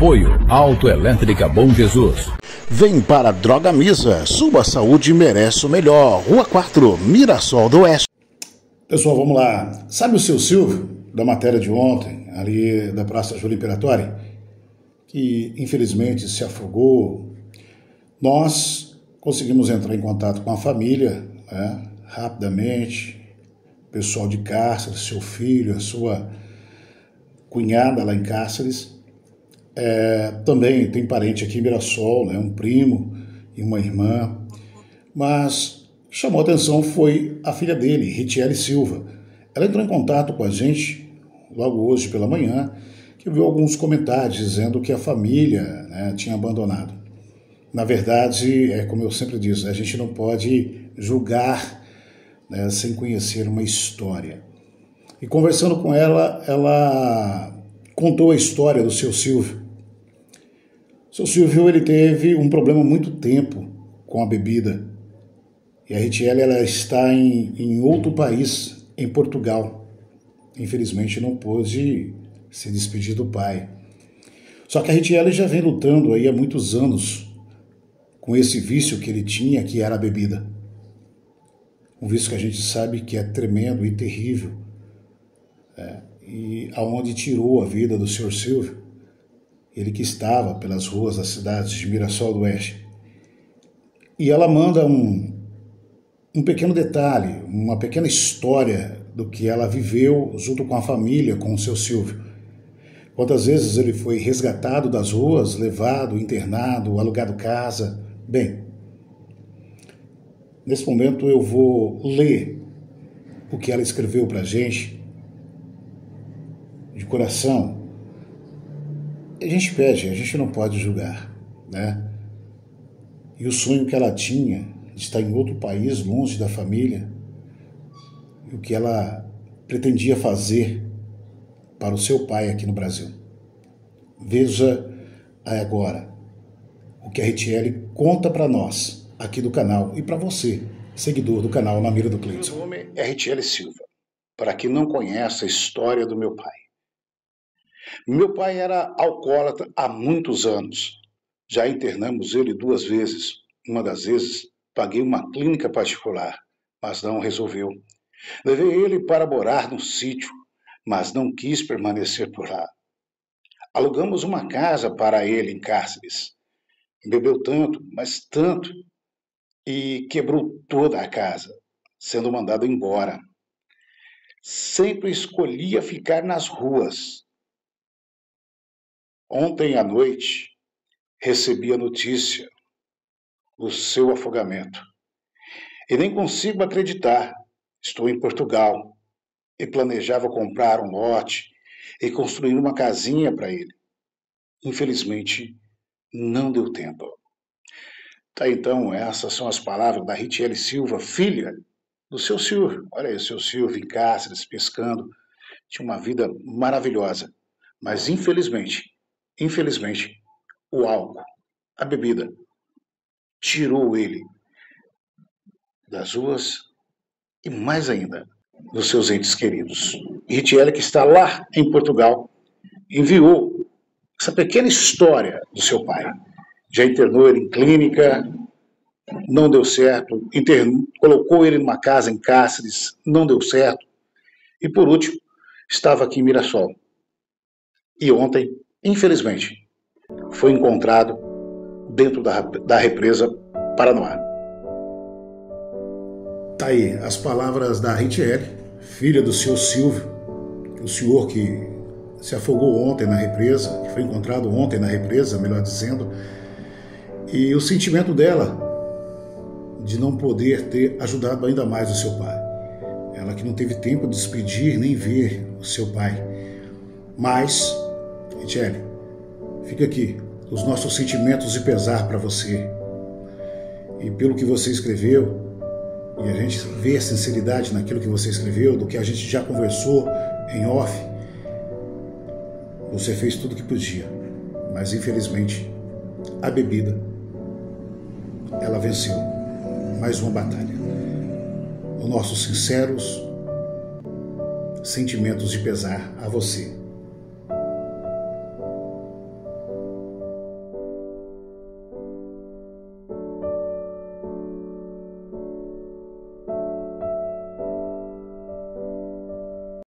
Apoio Autoelétrica Bom Jesus. Vem para a Droga Misa. Sua saúde merece o melhor. Rua 4, Mirassol do Oeste. Pessoal, vamos lá. Sabe o seu Silvio, da matéria de ontem, ali da Praça Júlio Imperatori, que infelizmente se afogou? Nós conseguimos entrar em contato com a família, rapidamente. Pessoal de Cáceres, seu filho, a sua cunhada lá em Cáceres. Também tem parente aqui em Mirassol, um primo e uma irmã. Mas o que chamou a atenção foi a filha dele, Ritiele Silva. Ela entrou em contato com a gente logo hoje pela manhã, que viu alguns comentários dizendo que a família tinha abandonado. Na verdade, como eu sempre digo, a gente não pode julgar sem conhecer uma história. E conversando com ela, ela contou a história do seu Silvio. O seu Silvio, ele teve um problema há muito tempo com a bebida. E a Ritiele, ela está em outro país, em Portugal. Infelizmente não pôde se despedir do pai. Só que a Ritiele já vem lutando aí há muitos anos com esse vício que ele tinha, que era a bebida. Um vício que a gente sabe que é tremendo e terrível. E aonde tirou a vida do Sr. Silvio, ele que estava pelas ruas da cidade de Mirassol do Oeste. E ela manda um pequeno detalhe, uma pequena história do que ela viveu junto com a família, com o seu Silvio. Quantas vezes ele foi resgatado das ruas, levado, internado, alugado casa. Bem, nesse momento eu vou ler o que ela escreveu para a gente, de coração. A gente pede, a gente não pode julgar, E o sonho que ela tinha de estar em outro país, longe da família, e o que ela pretendia fazer para o seu pai aqui no Brasil. Veja agora o que a Ritiele conta para nós aqui do canal e para você, seguidor do canal Na Mira do Cleiton. Meu nome é Ritiele Silva. Para quem não conhece a história do meu pai. Meu pai era alcoólatra há muitos anos. Já internamos ele 2 vezes. Uma das vezes paguei uma clínica particular, mas não resolveu. Levei ele para morar no sítio, mas não quis permanecer por lá. Alugamos uma casa para ele em Cáceres. Bebeu tanto, mas tanto, e quebrou toda a casa, sendo mandado embora. Sempre escolhia ficar nas ruas. Ontem à noite, recebi a notícia do seu afogamento. E nem consigo acreditar. Estou em Portugal e planejava comprar um lote e construir uma casinha para ele. Infelizmente, não deu tempo. Tá, então, essas são as palavras da Ritiele Silva, filha do seu Silvio. Olha aí, o seu Silvio em Cáceres, pescando. Tinha uma vida maravilhosa. Mas, infelizmente, o álcool, a bebida, tirou ele das ruas e, mais ainda, dos seus entes queridos. E Ritiele, que está lá em Portugal, enviou essa pequena história do seu pai. Já internou ele em clínica, não deu certo. Colocou ele numa casa em Cáceres, não deu certo. E, por último, estava aqui em Mirassol. E ontem, infelizmente, foi encontrado dentro da represa Paranoá. Tá aí as palavras da Ritiele, filha do senhor Silvio, o senhor que se afogou ontem na represa, que foi encontrado ontem na represa, melhor dizendo, e o sentimento dela de não poder ter ajudado ainda mais o seu pai. Ela que não teve tempo de despedir nem ver o seu pai. Mas, Ritiele, fica aqui os nossos sentimentos de pesar para você. E pelo que você escreveu, e a gente vê a sinceridade naquilo que você escreveu, do que a gente já conversou em off, você fez tudo o que podia. Mas, infelizmente, a bebida, ela venceu mais uma batalha. Os nossos sinceros sentimentos de pesar a você.